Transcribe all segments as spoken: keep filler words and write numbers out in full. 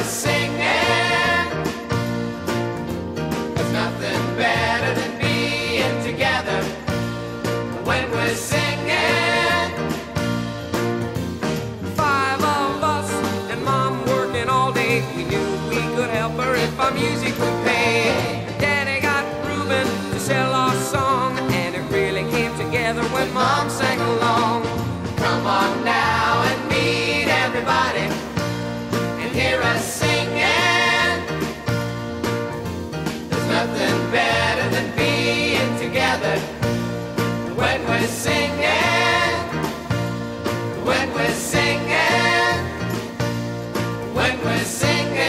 singing. There's nothing better than being together when we're singing. Five of us and Mom working all day. We knew we could help her if our music would pay. Daddy got Reuben to sell our song, and it really came together when Mom sang along. Come on now and meet everybody and hear us singing. There's nothing better than being together when we're singing. When we're singing. When we're singing.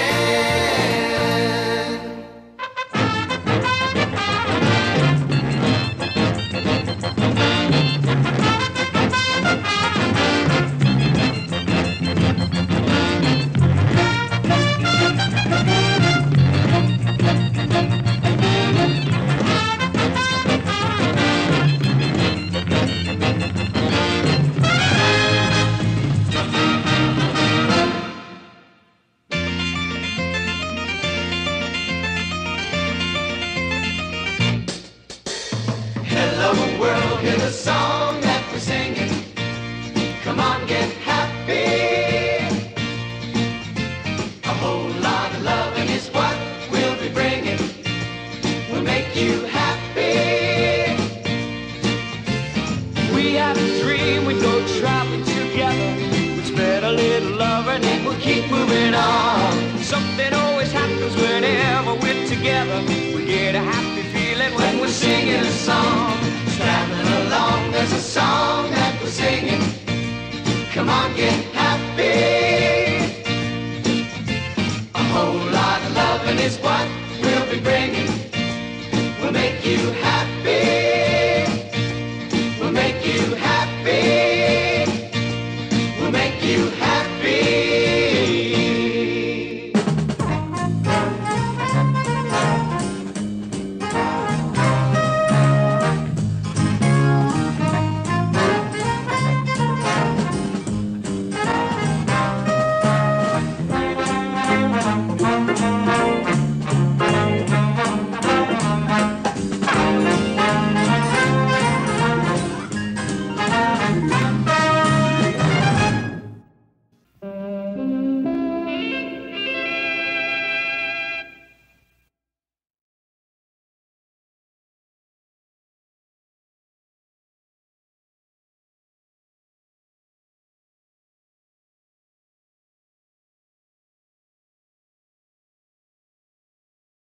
Hello world, hear the song that we're singing. Come on, get happy. A whole lot of loving is what we'll be bringing. We'll make you happy. We had a dream we'd go traveling together. We'd spread a little love and then we'll keep moving on. Something always happens whenever we're together. We get a happy feeling when we're singing a song. Traveling along, there's a song that we're singing. Come on, get happy. A whole lot of loving is what we'll be bringing. We'll make you happy.